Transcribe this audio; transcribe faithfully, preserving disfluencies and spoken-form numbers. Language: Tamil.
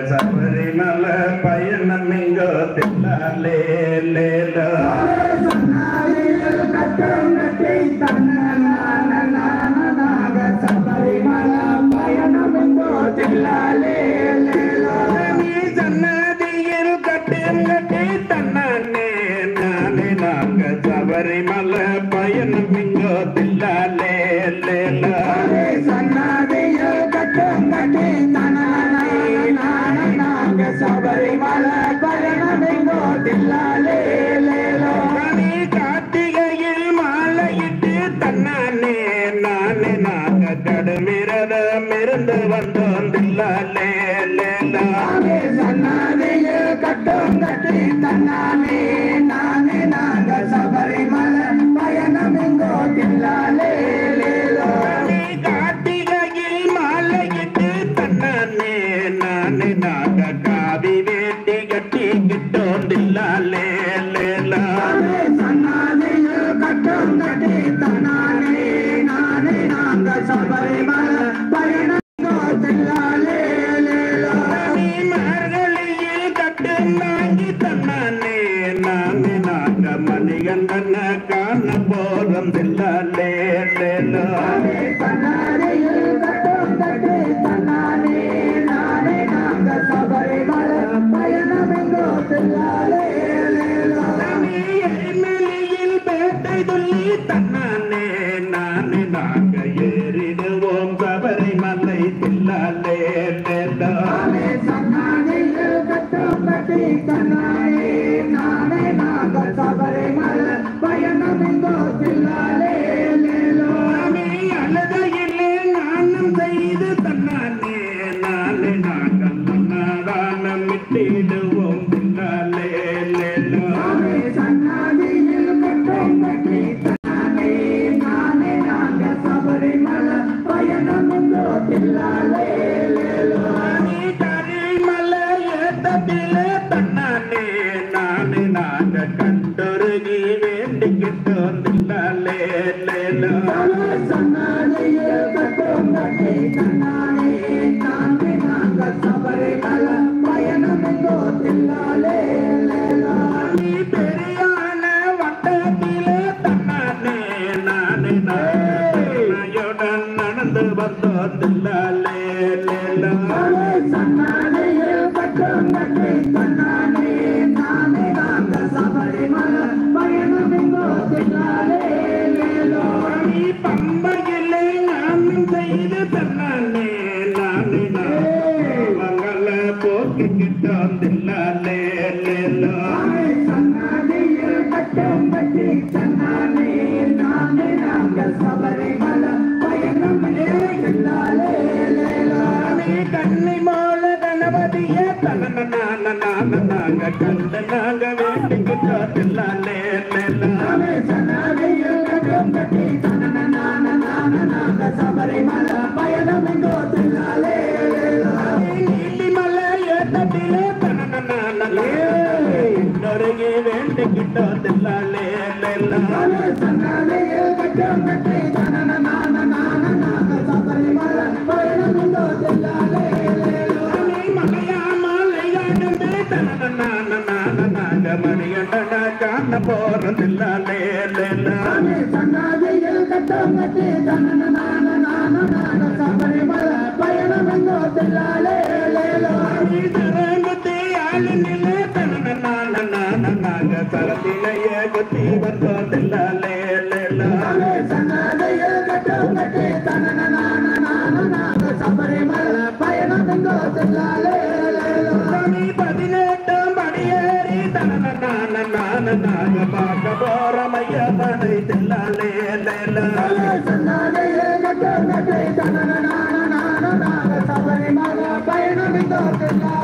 சபரிமலை பயணம் இங்கோ தில்லாலே லேலோ சபரிமலை பயணம் இங்கோ தில்லாலே லேலோ நீ சன்னதியில் கட்டும் கட்டி தன்னானே நானே நாங்க சபரிமலை பயணம் இங்கோ தில்லாலே லேலோ சன்னதியில் கட்டும் கட்டி தன்னானே நானே நாங்க சபரிமலை பயணம் இங்கோ தில்லாலே லேலோ நீ கார்த்திகையில் மாலையிட்டு தன்னானே நானே நாங்க கடுமிரதம் இருந்து வந்தோம் தில்லாலே லேலோ சன்னதியில் கட்டும் கட்டி தன்னானே நானே நாங்க சபரிமலை பயணம் இங்கோ தில்லாலே லேலோ நீ கார்த்திகையில் மாலையிட்டு தன்னானே நானே நாங்க காவி வேட்டி கட்டி கிட்டோம் தில்லாலே லேலோ சன்னதியில் கட்டும் கட்டி தன்னானே நானே நாங்க சபரிமலை பயணம் இங்கோ தில்லாலே லேலோ நீ மார்கழியில் கட்டும் வாங்கி தன்னானே நானே நாங்க மணிகண்டன காண போதும் தில்லாலே லேலோ சன்னதியில் கட்டும் கட்டி தன்னானே நானே நாங்க சபரிமலை பயணம் இங்கோ தில்லாலே லேலோ எரிமலையில் பேட்டை துள்ளி தன்னானே நானே நாங்க ஏறிடுவோம் சபரிமலை தில்லாலே லேலோ சன்னதியில் கட்டும் கட்டி தன்னானே நானே நாங்க சபரிமலை பயணம் இங்கோ தில்லாலே லேலோ அழுதையிலே நானும் செய்து தன்னானே நானே நாங்கள் மன்னாதானம் விட்டிடுவோம் தில்லாலே லேலோ சன்னதியில் கட்டும் கட்டி தன்னானே நானே நாங்க சபரிமலை பயணம் இங்கோ தில்லாலே லேலோ நீ கரிமலை ஏத்தத்திலே தன்னானே நானே நாங்க கண்டுருகி வேண்டிக்கிட்டோம் தில்லாலே லேலோ சன்னதியில் கட்டும் கட்டி தன்னானே நானே நாங்க சபரிமலை பயணம் இங்கோ தில்லாலே லேலோ நீ பெரியான வட்டத்திலே தன்னானே நானே நாயுடன் நடந்து வந்தோம் தில்லாலே லேலோ சன்னதியில் கட்டும் கட்டி தன்னானே நானே நாங்க சபரிமலை பயணம் இங்கோ தில்லாலே லேலோ நீ பம்பையிலே நானும் செய்து தன்னானே நானே நாங்கள போக்கிக்கிட்டோம் தில்லாலே லேலோ சன்னதியில் கட்டும் கட்டி தன்னானே நானே நாங்க சபரிமலை பயணம் இங்கோ தில்லாலே லேலோ நீ கண்ணி மோல கணபதிய தன நாங்க கண்டு நாங்க வேண்டிக்கிட்டோம் தில்லாலே லேலோ சன்னதியில் கட்டும் கட்டி தன்னானே நாங்க சபரிமலை பயணம் இங்கோ தில்லாலே லேலோ நீலிமலை ஏத்தத்திலே தனனொருகி வேண்டிக்கிட்டோம் தில்லாலே லேலோ சன்னதியில் கட்டும் கட்டி தன்னானே நாங்க சபரிமலை பயணம் இங்கோ தில்லாலே லேலோ நீ மலையா மாலையாடுமே தனனாங்க மணிகண்டன காண போறோம் தில்லாலே லேலோ சன்னதியில் கட்டும் கட்டி தன்னானே நாங்க சபரிமலை பயணம் இங்கோ தில்லாலே லேலோ நீ தரங்குத்தி ஆளுநிலை தனனாங்க சரத்திலேயே குத்தி வந்தோம் தில்லாலே லேலோ சன்னதியில் கட்டும் கட்டி தன்னானே நாங்க சபரிமலை பயணம் இங்கோ தில்லாலே லேலோ நீ பதினெட்டாம் படியேறி தனனாங்க பார்க்க போறோம் ஐயப்பனை தில்லாலே லேலோ சன்னதியில் கட்டும் கட்டி தன்னானே நாங்க சபரிமலை பயணம் இங்கோ தில்லாலே